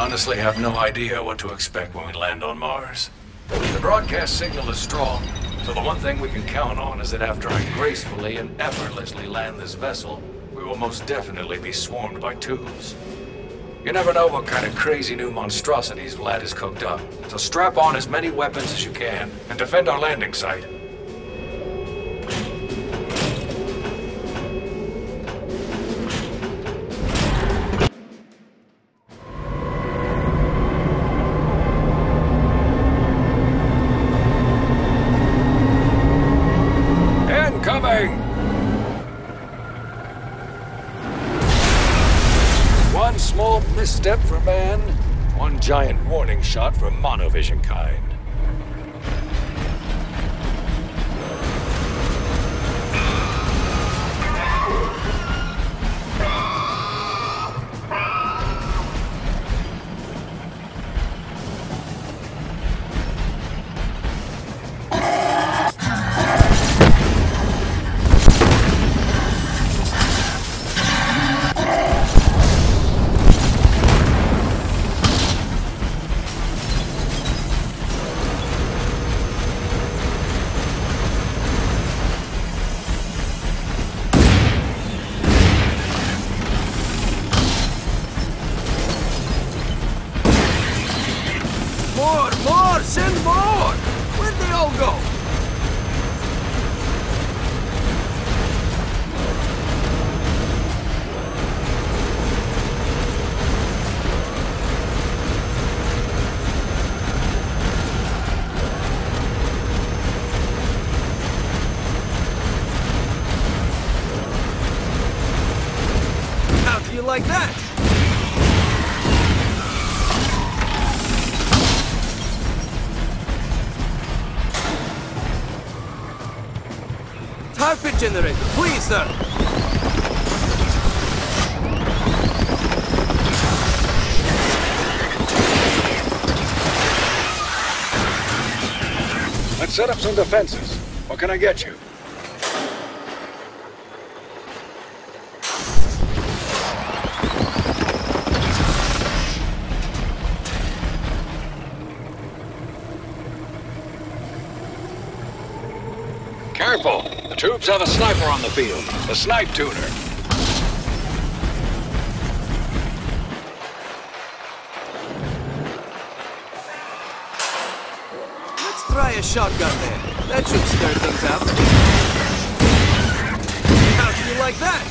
honestly have no idea what to expect when we land on Mars. The broadcast signal is strong, so the one thing we can count on is that after I gracefully and effortlessly land this vessel, we will most definitely be swarmed by tubes. You never know what kind of crazy new monstrosities Vlad has cooked up, so strap on as many weapons as you can and defend our landing site. One small misstep for man, one giant warning shot for monovision kind. Send more! Where'd they all go? How do you like that? Biped generator, please, sir. Let's set up some defenses. What can I get you? Careful! The troops have a sniper on the field. The snipe tuner. Let's try a shotgun there. That should stir things up. How do you like that?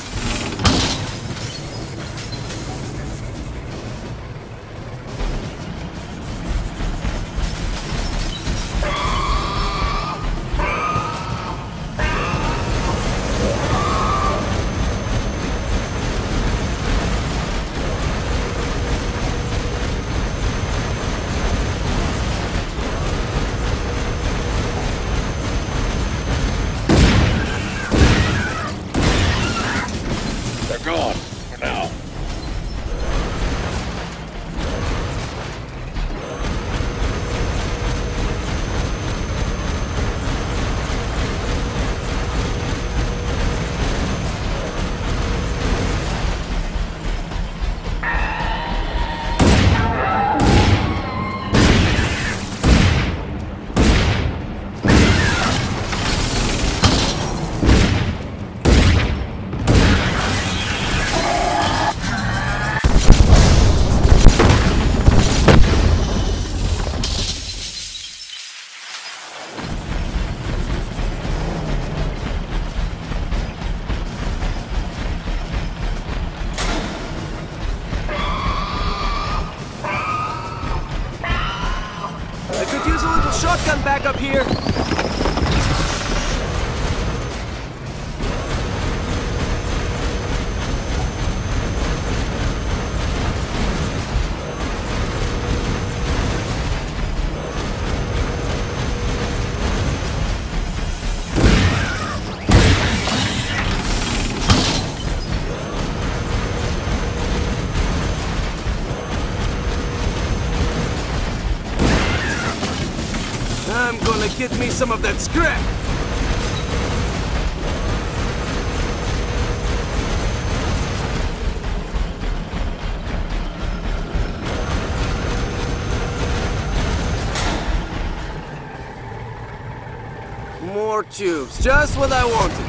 Shotgun back up here. I'm gonna get me some of that scrap! tubes, just what I wanted.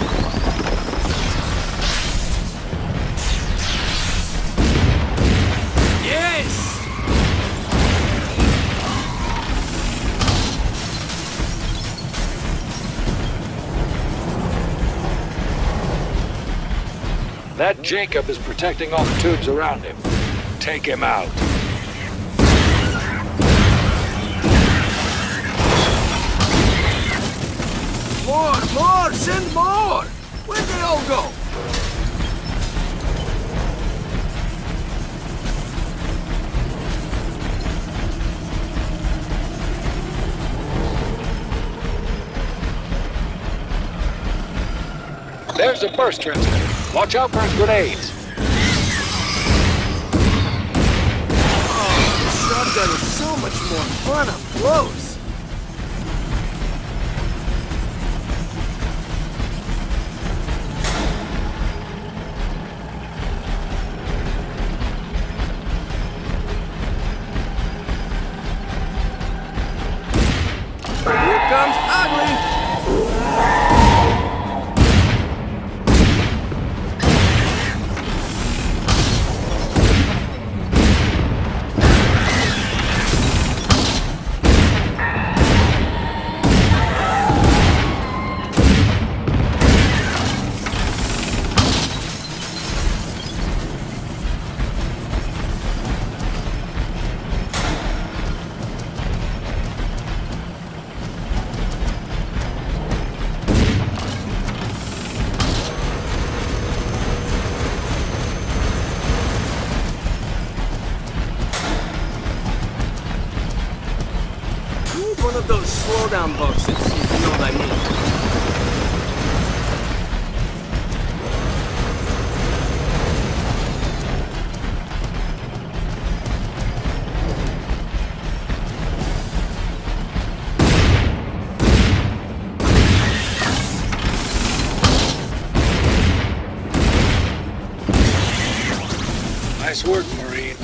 Yes! That Jacob is protecting all the tubes around him. Take him out. More! Send more! Where'd they all go? There's a burst transmitter. Watch out for his grenades. Oh, the shotgun is so much more fun up close. Here comes Ugly! One of those slowdown boxes, if you know what I mean. Nice work, Marine.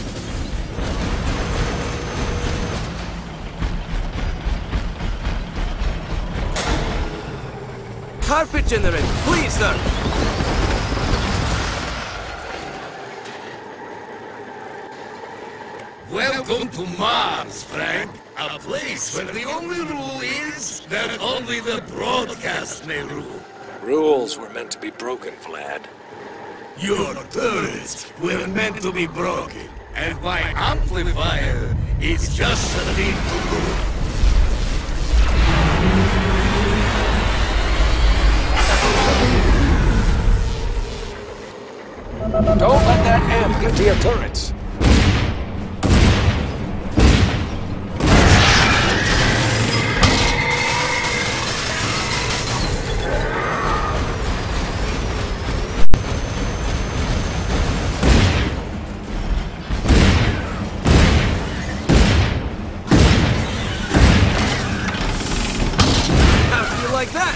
Carpet generator, please, sir. Welcome to Mars, Frank. A place where the only rule is that only the broadcast may rule. Rules were meant to be broken, Vlad. Your turrets were meant to be broken, and my amplifier is just a thing to do. Don't let that amp get to your turrets. How do you like that?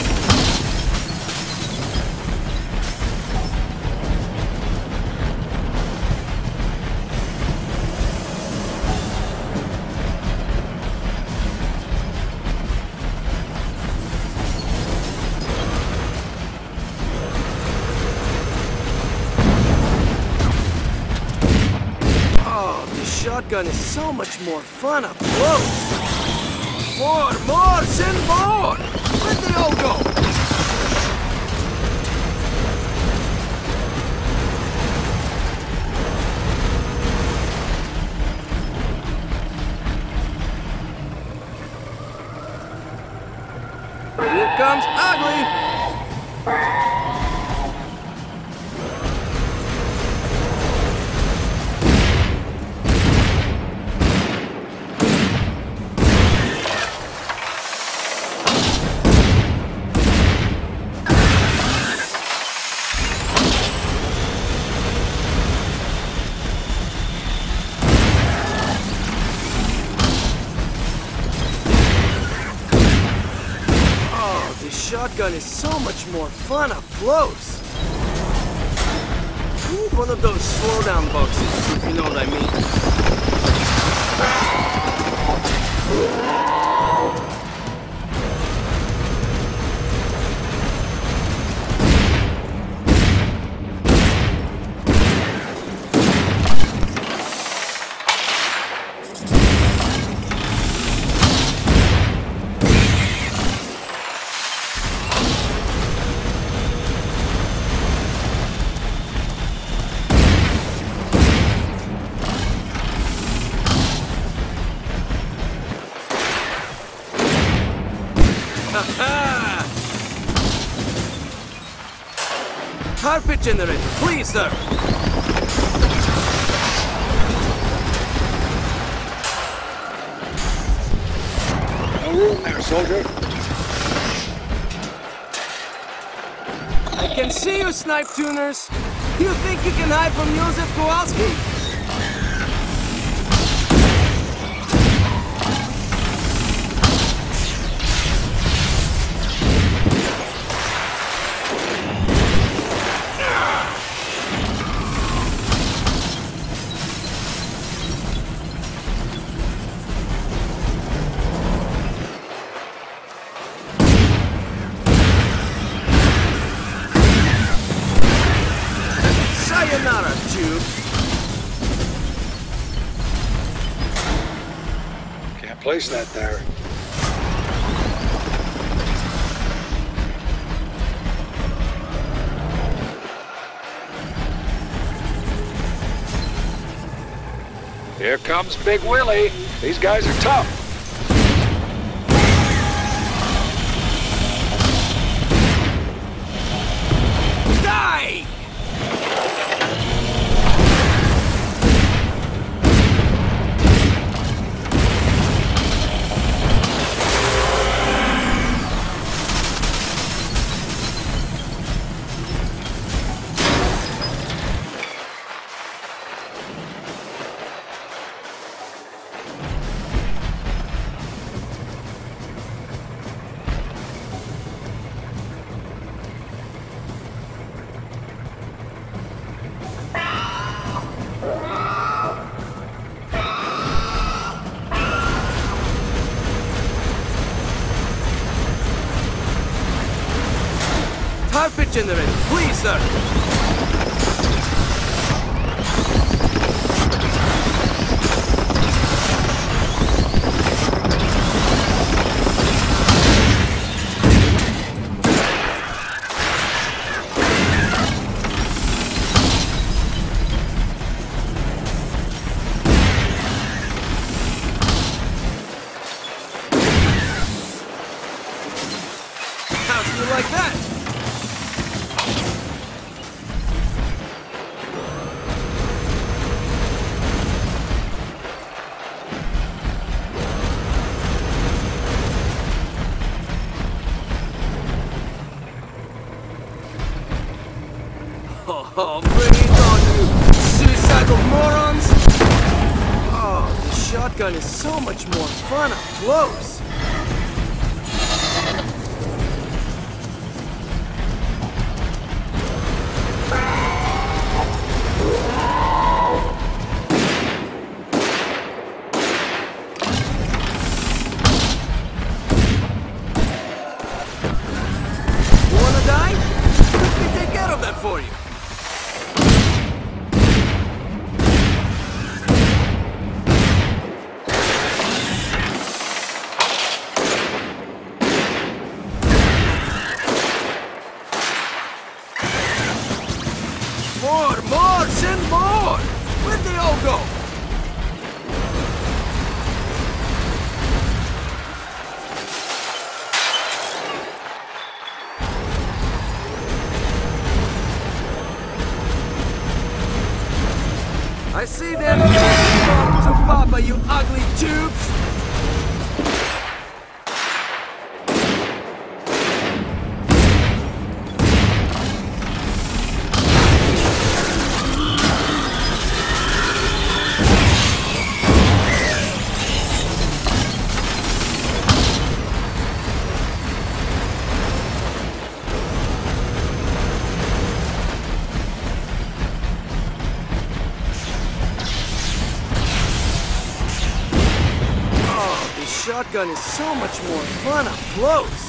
Shotgun is so much more fun up close. More, send more! Where'd they all go? Here comes Ugly! Shotgun is so much more fun up close. Need one of those slowdown boxes, if you know what I mean. generator, please, sir. No room there, soldier. I can see you, snipe tuners. You think you can hide from Joseph Kowalski? Sayonara, Tube. Can't place that there. Here comes Big Willie. These guys are tough. Die! Carpet generator, please, sir. How do you like that? Oh, bring it on, you suicidal morons! Oh, the shotgun is so much more fun up close. You wanna die? Let me take care of that for you. More, send more! Where'd they all go? I see them. Come to Papa, you ugly tubes! Shotgun is so much more fun up close.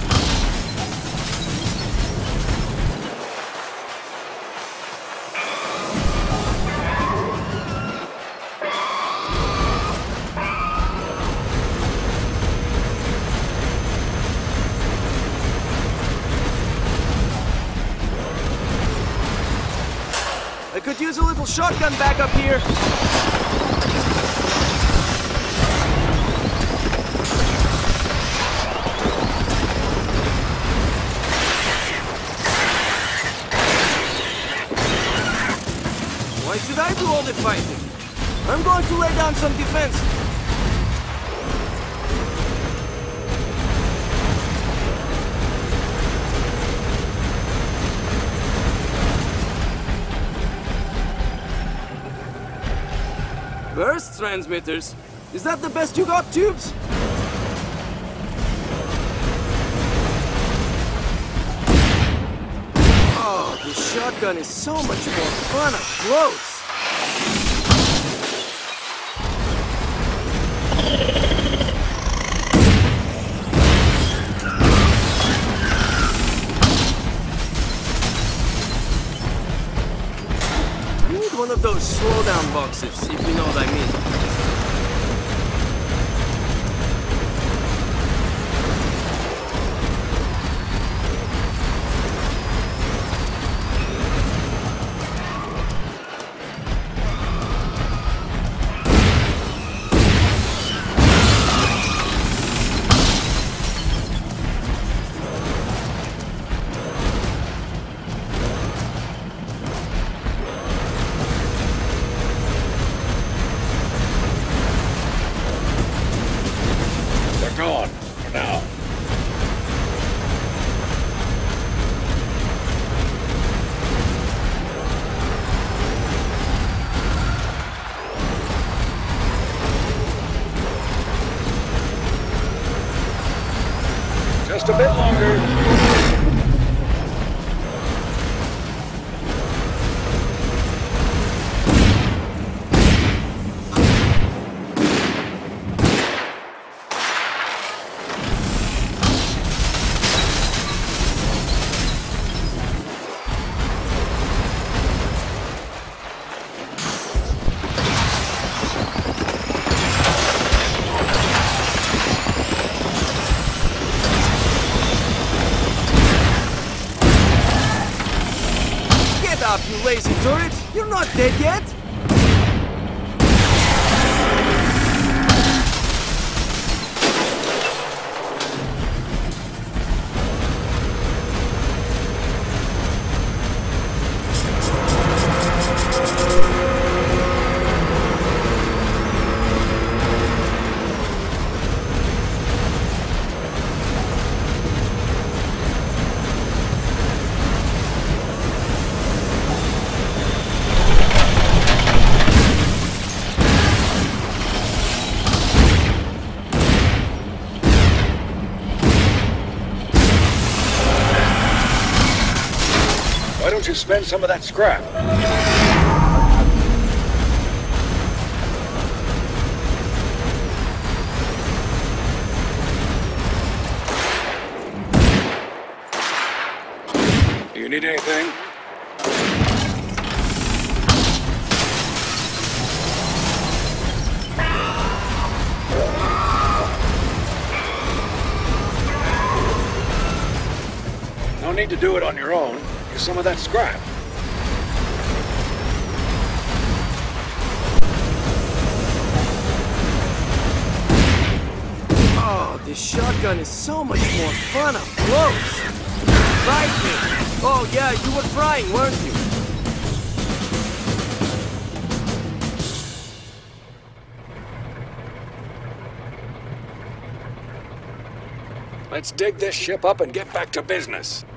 I could use a little shotgun backup here. should I do all the fighting? I'm going to lay down some defense. Burst transmitters? Is that the best you got, Tubes? Oh, the shotgun is so much more fun up close. I need one of those slowdown boxes, if you know what I mean. Just a bit longer. You lazy turret! You're not dead yet! Why don't you spend some of that scrap? Do you need anything? No need to do it on your own. Use some of that scrap. Oh, this shotgun is so much more fun up close. Bite me. Oh yeah, you were trying, weren't you? Let's dig this ship up and get back to business.